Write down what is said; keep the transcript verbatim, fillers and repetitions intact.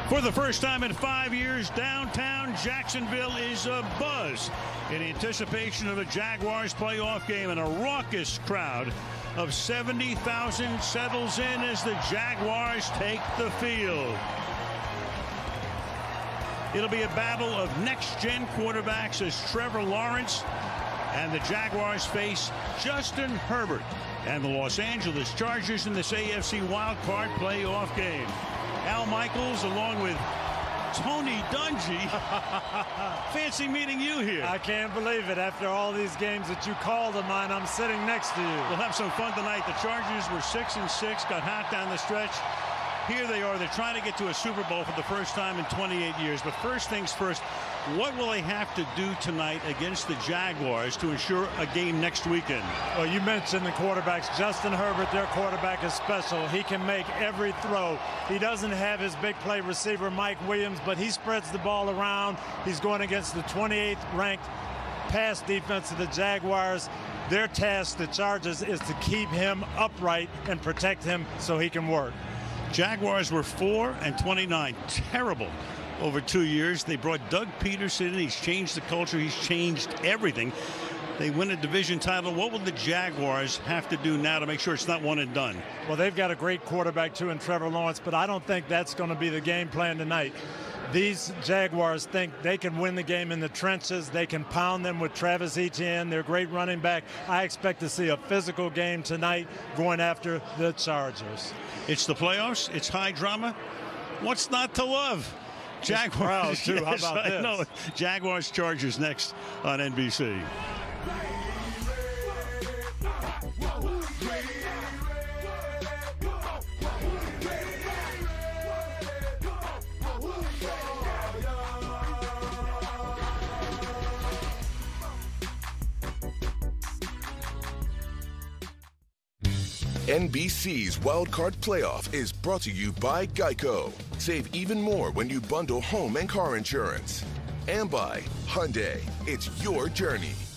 For the first time in five years, downtown Jacksonville is abuzz in anticipation of a Jaguars playoff game, and a raucous crowd of seventy thousand settles in as the Jaguars take the field. It'll be a battle of next-gen quarterbacks as Trevor Lawrence and the Jaguars face Justin Herbert and the Los Angeles Chargers in this A F C wildcard playoff game. Al Michaels along with Tony Dungy. Fancy meeting you here. I can't believe it. After all these games that you called of mine, I'm sitting next to you. We'll have some fun tonight. The Chargers were six and six, got hot down the stretch. Here they are. They're trying to get to a Super Bowl for the first time in twenty-eight years. But first things first, what will they have to do tonight against the Jaguars to ensure a game next weekend? Well, you mentioned the quarterbacks. Justin Herbert, their quarterback, is special. He can make every throw. He doesn't have his big play receiver, Mike Williams, but he spreads the ball around. He's going against the twenty-eighth ranked pass defense of the Jaguars. Their task, the Chargers, is to keep him upright and protect him so he can work. Jaguars were four and twenty-nine. Terrible over two years. They brought Doug Peterson in. He's changed the culture. He's changed everything. They win a division title. What will the Jaguars have to do now to make sure it's not one and done? Well, they've got a great quarterback, too, in Trevor Lawrence, but I don't think that's going to be the game plan tonight. These Jaguars think they can win the game in the trenches. They can pound them with Travis Etienne, their great running back. I expect to see a physical game tonight going after the Chargers. It's the playoffs. It's high drama. What's not to love? Jaguars, crowd, too. Yes, How about I this? know. Jaguars Chargers next on N B C. N B C's Wildcard Playoff is brought to you by Geico. Save even more when you bundle home and car insurance. And by Hyundai. It's your journey.